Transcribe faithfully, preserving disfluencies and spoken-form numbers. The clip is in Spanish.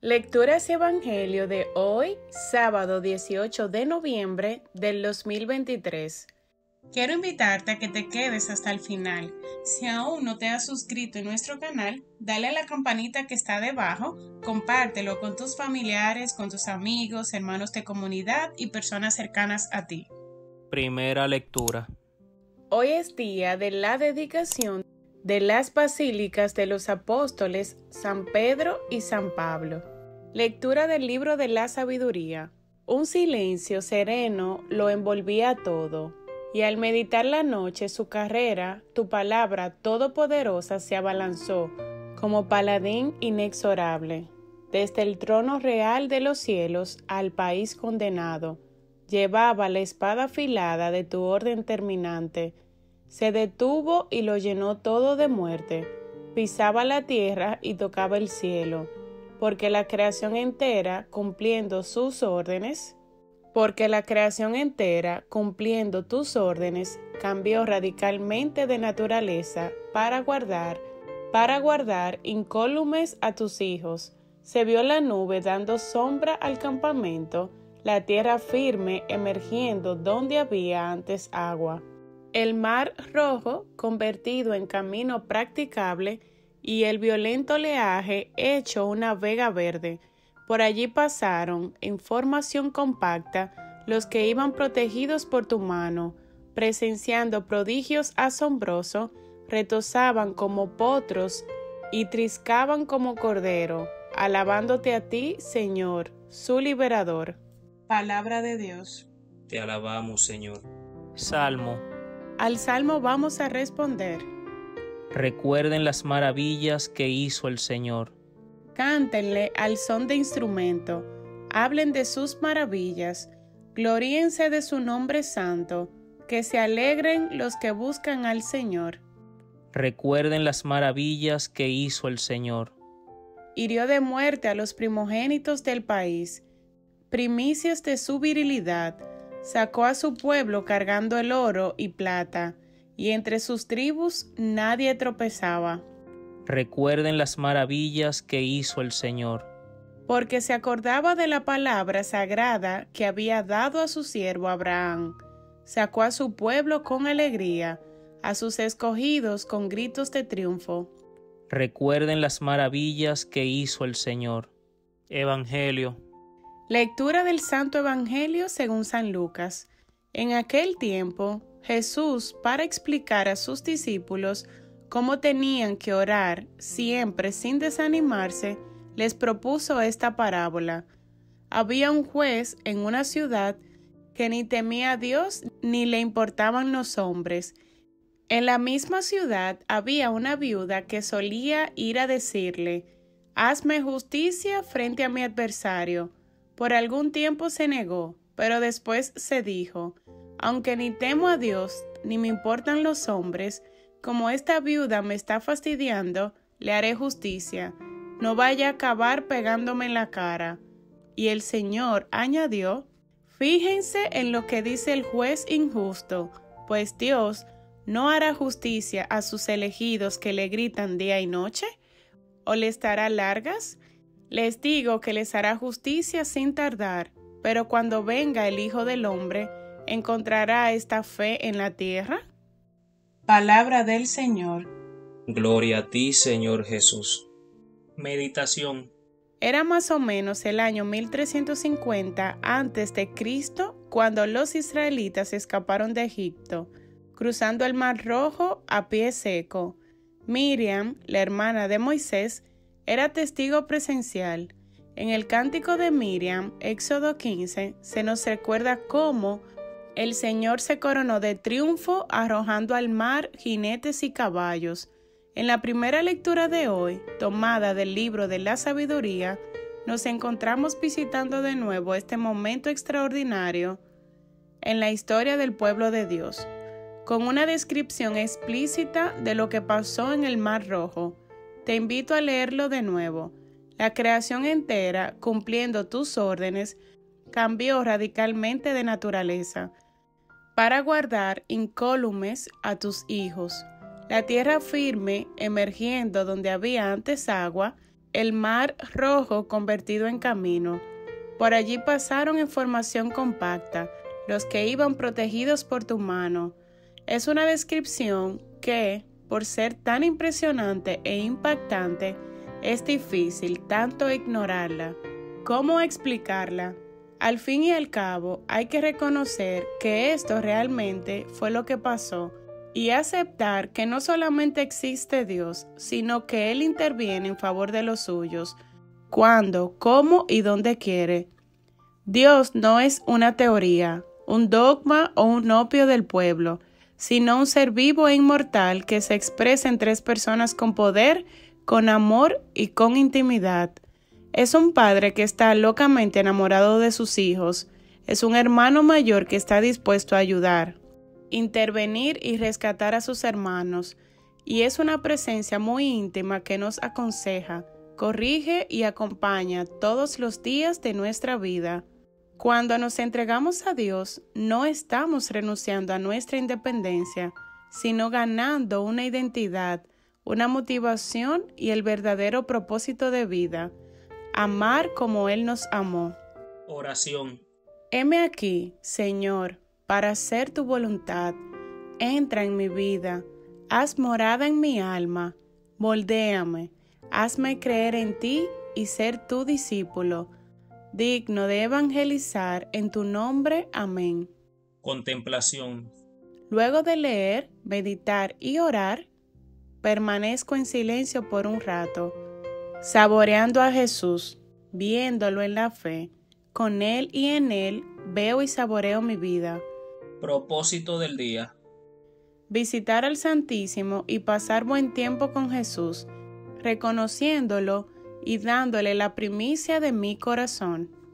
Lecturas y Evangelio de hoy, sábado dieciocho de noviembre del dos mil veintitrés. Quiero invitarte a que te quedes hasta el final. Si aún no te has suscrito en nuestro canal, dale a la campanita que está debajo, compártelo con tus familiares, con tus amigos, hermanos de comunidad y personas cercanas a ti. Primera lectura. Hoy es día de la dedicación de las basílicas de los apóstoles San Pedro y San Pablo. Lectura del libro de la sabiduría. Un silencio sereno lo envolvía todo, y al meditar la noche su carrera, tu palabra todopoderosa se abalanzó, como paladín inexorable, desde el trono real de los cielos al país condenado. Llevaba la espada afilada de tu orden terminante. Se detuvo y lo llenó todo de muerte. Pisaba la tierra y tocaba el cielo, porque la creación entera, cumpliendo sus órdenes, porque la creación entera, cumpliendo tus órdenes, cambió radicalmente de naturaleza para guardar, para guardar incólumes a tus hijos. Se vio la nube dando sombra al campamento, la tierra firme emergiendo donde había antes agua. El mar rojo convertido en camino practicable y el violento oleaje hecho una vega verde. Por allí pasaron, en formación compacta, los que iban protegidos por tu mano, presenciando prodigios asombrosos, retozaban como potros y triscaban como cordero, alabándote a ti, Señor, su liberador. Palabra de Dios. Te alabamos, Señor. Salmo. Al salmo vamos a responder. Recuerden las maravillas que hizo el Señor. Cántenle al son de instrumento, hablen de sus maravillas, gloríense de su nombre santo, que se alegren los que buscan al Señor. Recuerden las maravillas que hizo el Señor. Hirió de muerte a los primogénitos del país, primicias de su virilidad. Sacó a su pueblo cargando el oro y plata, y entre sus tribus nadie tropezaba. Recuerden las maravillas que hizo el Señor. Porque se acordaba de la palabra sagrada que había dado a su siervo Abraham. Sacó a su pueblo con alegría, a sus escogidos con gritos de triunfo. Recuerden las maravillas que hizo el Señor. Evangelio. Lectura del Santo Evangelio según San Lucas. En aquel tiempo, Jesús, para explicar a sus discípulos cómo tenían que orar siempre sin desanimarse, les propuso esta parábola. Había un juez en una ciudad que ni temía a Dios ni le importaban los hombres. En la misma ciudad había una viuda que solía ir a decirle: «Hazme justicia frente a mi adversario». Por algún tiempo se negó, pero después se dijo: «Aunque ni temo a Dios, ni me importan los hombres, como esta viuda me está fastidiando, le haré justicia, no vaya a acabar pegándome en la cara». Y el Señor añadió: «Fíjense en lo que dice el juez injusto, pues Dios no hará justicia a sus elegidos que le gritan día y noche, ¿o les dará largas? Les digo que les hará justicia sin tardar, pero cuando venga el Hijo del Hombre, ¿encontrará esta fe en la tierra?». Palabra del Señor. Gloria a ti, Señor Jesús. Meditación. Era más o menos el año mil trescientos cincuenta antes de Cristo cuando los israelitas escaparon de Egipto, cruzando el Mar Rojo a pie seco. Miriam, la hermana de Moisés, era testigo presencial. En el cántico de Miriam, Éxodo quince, se nos recuerda cómo el Señor se coronó de triunfo arrojando al mar jinetes y caballos. En la primera lectura de hoy, tomada del libro de la sabiduría, nos encontramos visitando de nuevo este momento extraordinario en la historia del pueblo de Dios, con una descripción explícita de lo que pasó en el Mar Rojo. Te invito a leerlo de nuevo. La creación entera, cumpliendo tus órdenes, cambió radicalmente de naturaleza para guardar incólumes a tus hijos. La tierra firme, emergiendo donde había antes agua, el mar rojo convertido en camino. Por allí pasaron en formación compacta los que iban protegidos por tu mano. Es una descripción que, por ser tan impresionante e impactante, es difícil tanto ignorarla. ¿Cómo explicarla? Al fin y al cabo, hay que reconocer que esto realmente fue lo que pasó y aceptar que no solamente existe Dios, sino que Él interviene en favor de los suyos, cuando, cómo y dónde quiere. Dios no es una teoría, un dogma o un opio del pueblo, sino un ser vivo e inmortal que se expresa en tres personas con poder, con amor y con intimidad. Es un padre que está locamente enamorado de sus hijos, es un hermano mayor que está dispuesto a ayudar, intervenir y rescatar a sus hermanos, y es una presencia muy íntima que nos aconseja, corrige y acompaña todos los días de nuestra vida. Cuando nos entregamos a Dios, no estamos renunciando a nuestra independencia, sino ganando una identidad, una motivación y el verdadero propósito de vida, amar como Él nos amó. Oración. Heme aquí, Señor, para hacer tu voluntad. Entra en mi vida, haz morada en mi alma, moldéame, hazme creer en ti y ser tu discípulo, digno de evangelizar en tu nombre. Amén. Contemplación. Luego de leer, meditar y orar, permanezco en silencio por un rato, saboreando a Jesús, viéndolo en la fe. Con Él y en Él veo y saboreo mi vida. Propósito del día. Visitar al Santísimo y pasar buen tiempo con Jesús, reconociéndolo y dándole la primicia de mi corazón.